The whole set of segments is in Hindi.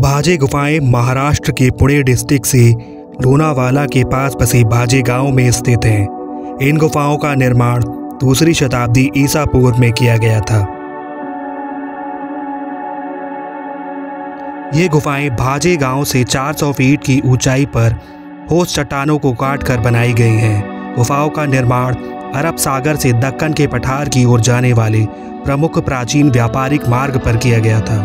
भाजे गुफाएं महाराष्ट्र के पुणे डिस्ट्रिक्ट से लोनावाला के पास बसे भाजे गांव में स्थित हैं। इन गुफाओं का निर्माण दूसरी शताब्दी ईसा पूर्व में किया गया था। ये गुफाएं भाजे गांव से 400 फीट की ऊंचाई पर ठोस चट्टानों को काटकर बनाई गई हैं। गुफाओं का निर्माण अरब सागर से दक्कन के पठार की ओर जाने वाले प्रमुख प्राचीन व्यापारिक मार्ग पर किया गया था।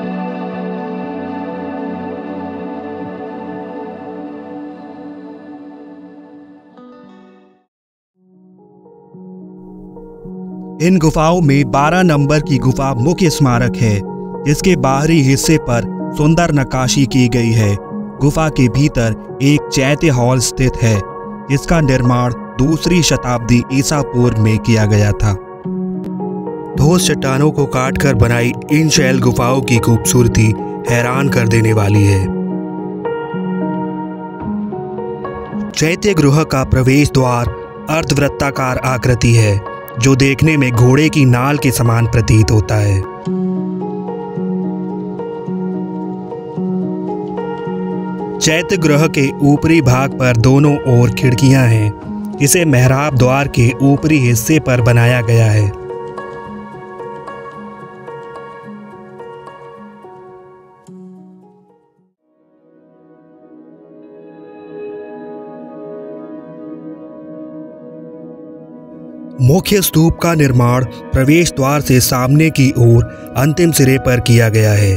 इन गुफाओं में 12 नंबर की गुफा मुख्य स्मारक है, जिसके बाहरी हिस्से पर सुंदर नक्काशी की गई है। गुफा के भीतर एक चैत्य हॉल स्थित है, जिसका निर्माण दूसरी शताब्दी ईसा पूर्व में किया गया था। ठोस चट्टानों को काटकर बनाई इन शैल गुफाओं की खूबसूरती हैरान कर देने वाली है। चैत्य गृह का प्रवेश द्वार अर्धवृत्ताकार आकृति है, जो देखने में घोड़े की नाल के समान प्रतीत होता है। चैत्य गृह के ऊपरी भाग पर दोनों ओर खिड़कियां हैं, जिसे मेहराब द्वार के ऊपरी हिस्से पर बनाया गया है। मुख्य स्तूप का निर्माण प्रवेश द्वार से सामने की ओर अंतिम सिरे पर किया गया है।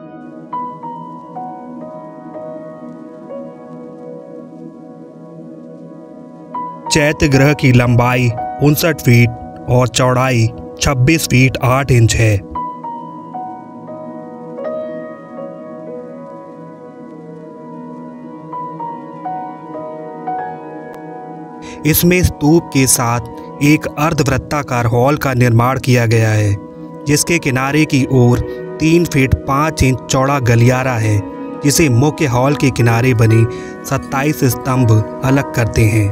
चैत्य गृह की लंबाई 59 फीट और चौड़ाई 26 फीट 8 इंच है। इसमें स्तूप के साथ एक अर्धवृत्ताकार हॉल का निर्माण किया गया है, जिसके किनारे की ओर 3 फीट 5 इंच चौड़ा गलियारा है, जिसे मुख्य हॉल के किनारे बने 27 स्तंभ अलग करते हैं।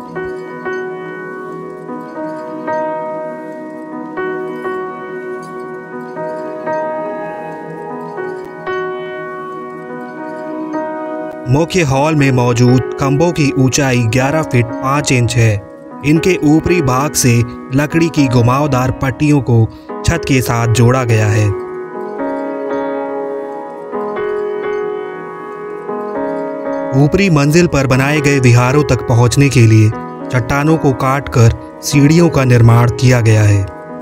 मुख्य हॉल में मौजूद खंभों की ऊंचाई 11 फीट 5 इंच है। इनके ऊपरी भाग से लकड़ी की घुमावदार पट्टियों को छत के साथ जोड़ा गया है। ऊपरी मंजिल पर बनाए गए विहारों तक पहुंचने के लिए चट्टानों को काटकर सीढ़ियों का निर्माण किया गया है।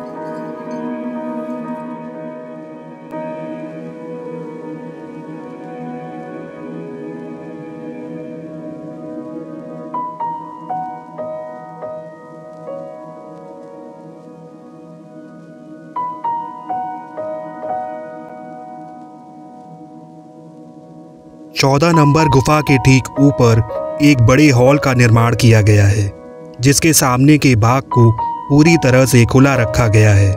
चौदह नंबर गुफा के ठीक ऊपर एक बड़े हॉल का निर्माण किया गया है, जिसके सामने के भाग को पूरी तरह से खुला रखा गया है।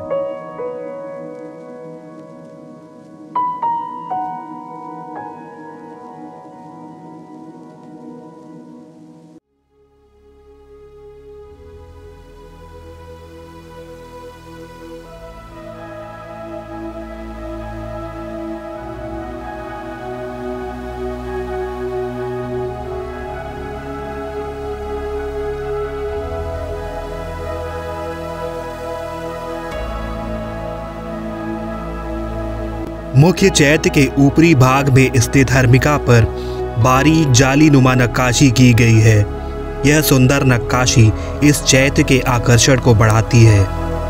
मुख्य चैत्य के ऊपरी भाग में स्थित हर्मिका पर बारीक जालीनुमा नक्काशी की गई है। यह सुंदर नक्काशी इस चैत्य के आकर्षण को बढ़ाती है।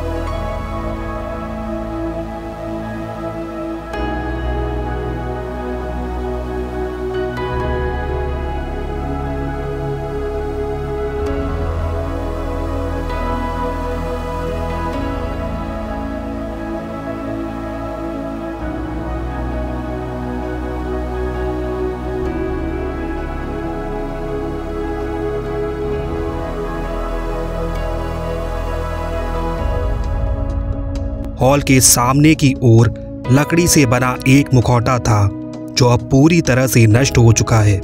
हॉल के सामने की ओर लकड़ी से बना एक मुखौटा था, जो अब पूरी तरह से नष्ट हो चुका है।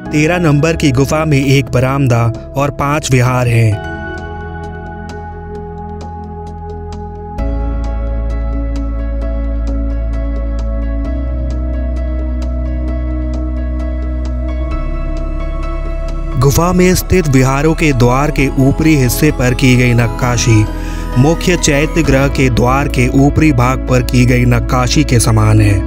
13 नंबर की गुफा में एक बरामदा और 5 विहार हैं। गुफा में स्थित विहारों के द्वार के ऊपरी हिस्से पर की गई नक्काशी मुख्य चैत्य गृह के द्वार के ऊपरी भाग पर की गई नक्काशी के समान है।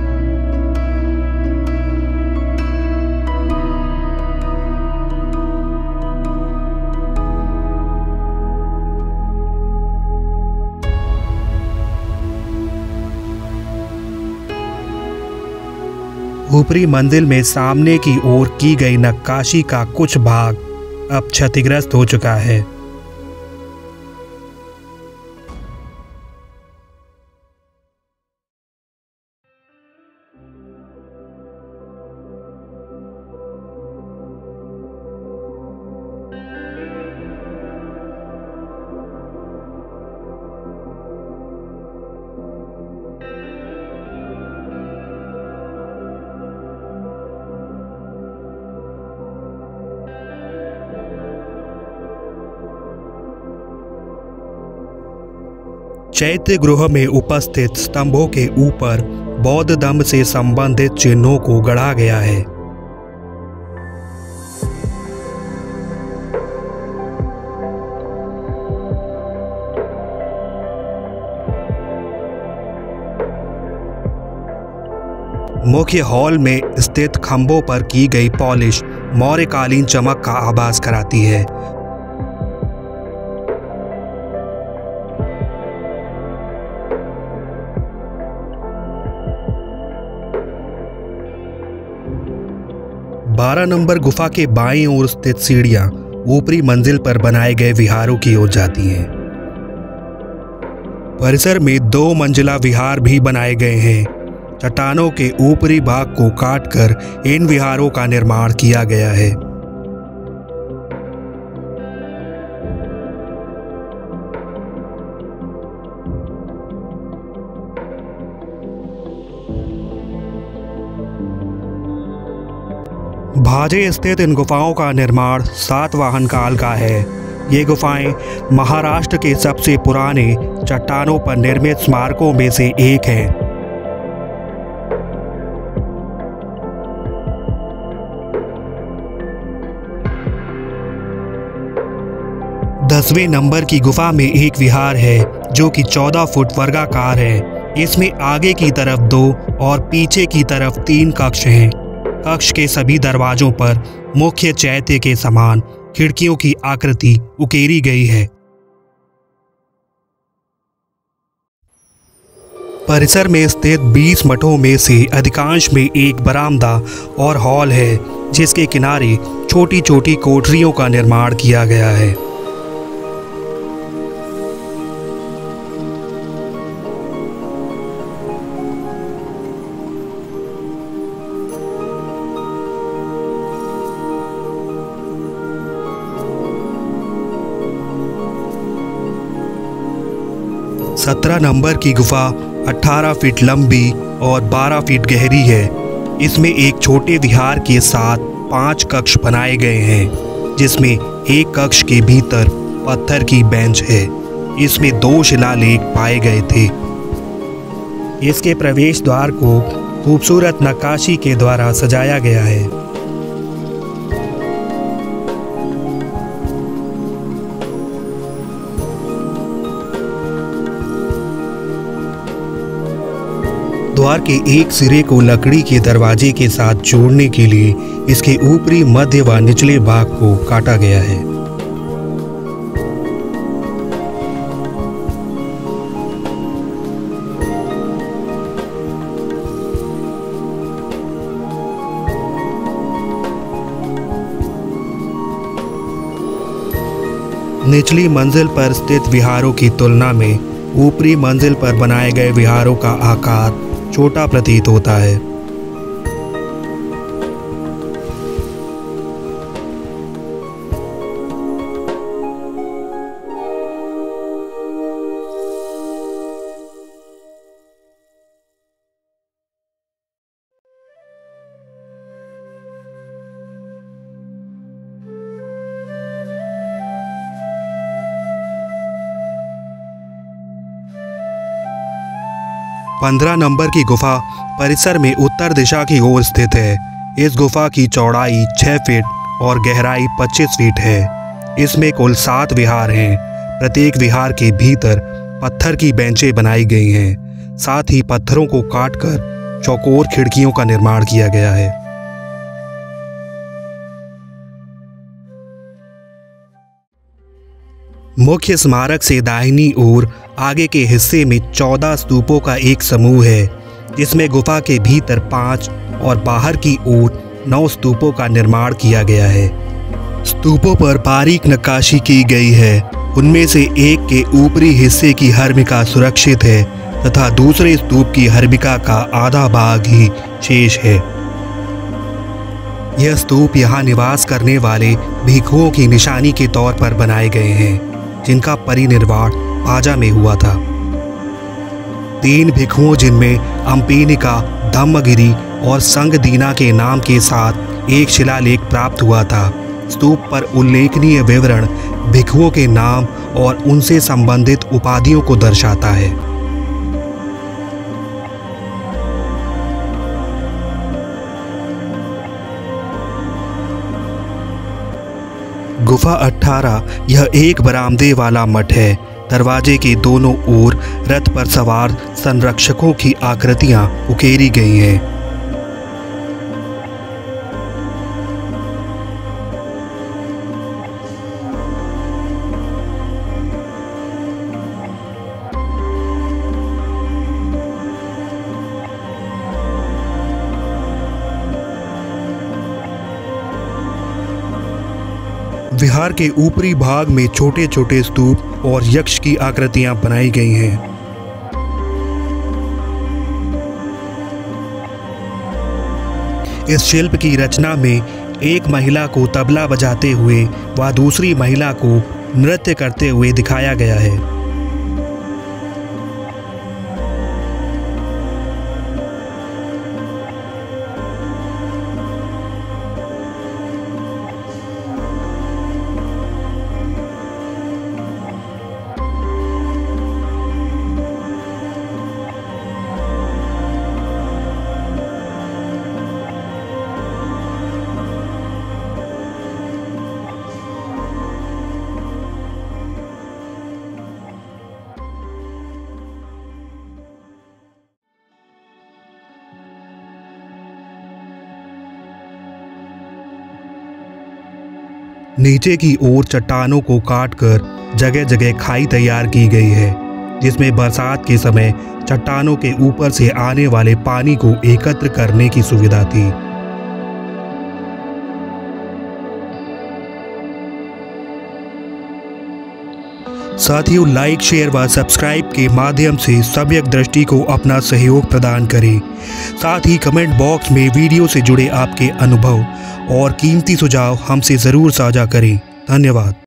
ऊपरी मंदिर में सामने की ओर की गई नक्काशी का कुछ भाग अब क्षतिग्रस्त हो चुका है। चैत्य गृह में उपस्थित स्तंभों के ऊपर बौद्ध धर्म से संबंधित चिन्हों को गढ़ा गया है। मुख्य हॉल में स्थित खंभों पर की गई पॉलिश मौर्यकालीन चमक का आभास कराती है। बारह नंबर गुफा के बाईं ओर स्थित सीढ़ियां ऊपरी मंजिल पर बनाए गए विहारों की ओर जाती हैं। परिसर में 2 मंजिला विहार भी बनाए गए हैं। चट्टानों के ऊपरी भाग को काटकर इन विहारों का निर्माण किया गया है। भाजे स्थित इन गुफाओं का निर्माण सातवाहन काल का है। ये गुफाएं महाराष्ट्र के सबसे पुराने चट्टानों पर निर्मित स्मारकों में से एक है। दसवें नंबर की गुफा में एक विहार है जो कि 14 फुट वर्गाकार है। इसमें आगे की तरफ 2 और पीछे की तरफ 3 कक्ष हैं। कक्ष के सभी दरवाजों पर मुख्य चैत्य के समान खिड़कियों की आकृति उकेरी गई है। परिसर में स्थित 20 मठों में से अधिकांश में एक बरामदा और हॉल है जिसके किनारे छोटी छोटी कोठरियों का निर्माण किया गया है। सत्रह नंबर की गुफा 18 फीट लंबी और 12 फीट गहरी है। इसमें एक छोटे विहार के साथ 5 कक्ष बनाए गए हैं जिसमें एक कक्ष के भीतर पत्थर की बेंच है। इसमें 2 शिलालेख पाए गए थे। इसके प्रवेश द्वार को खूबसूरत नक्काशी के द्वारा सजाया गया है। द्वार के एक सिरे को लकड़ी के दरवाजे के साथ जोड़ने के लिए इसके ऊपरी मध्य व निचले भाग को काटा गया है। निचली मंजिल पर स्थित विहारों की तुलना में ऊपरी मंजिल पर बनाए गए विहारों का आकार छोटा प्रतीत होता है। 15 नंबर की गुफा परिसर में उत्तर दिशा की ओर स्थित है। इस गुफा की चौड़ाई 6 फीट और गहराई 25 फीट है। इसमें कुल 7 विहार हैं। प्रत्येक विहार के भीतर पत्थर की बेंचें बनाई गई हैं। साथ ही पत्थरों को काटकर चौकोर खिड़कियों का निर्माण किया गया है। मुख्य स्मारक से दाहिनी ओर आगे के हिस्से में 14 स्तूपों का एक समूह है, जिसमें गुफा के भीतर 5 और बाहर की ओर 9 स्तूपों का निर्माण किया गया है। स्तूपों पर बारीक नक्काशी की गई है। उनमें से एक के ऊपरी हिस्से की हर्मिका सुरक्षित है तथा दूसरे स्तूप की हर्मिका का आधा भाग ही शेष है। यह स्तूप यहाँ निवास करने वाले भिक्षुओं की निशानी के तौर पर बनाए गए हैं, जिनका परिनिर्वाण पाजा में हुआ था। 3 भिक्षुओं जिनमें अम्पिनिका, धम्मगिरी और संगदीना के नाम के साथ एक शिलालेख प्राप्त हुआ था। स्तूप पर उल्लेखनीय विवरण भिक्षुओं के नाम और उनसे संबंधित उपाधियों को दर्शाता है। गुफा 18 यह एक बरामदे वाला मठ है। दरवाजे के दोनों ओर रथ पर सवार संरक्षकों की आकृतियां उकेरी गई हैं। विहार के ऊपरी भाग में छोटे छोटे स्तूप और यक्ष की आकृतियां बनाई गई हैं। इस शिल्प की रचना में एक महिला को तबला बजाते हुए व दूसरी महिला को नृत्य करते हुए दिखाया गया है। नीचे की ओर चट्टानों को काटकर जगह जगह खाई तैयार की गई है, जिसमें बरसात के समय चट्टानों के ऊपर से आने वाले पानी को एकत्र करने की सुविधा थी। साथियों, लाइक, शेयर व सब्सक्राइब के माध्यम से सम्यक दृष्टि को अपना सहयोग प्रदान करें। साथ ही कमेंट बॉक्स में वीडियो से जुड़े आपके अनुभव और कीमती सुझाव हमसे ज़रूर साझा करें। धन्यवाद।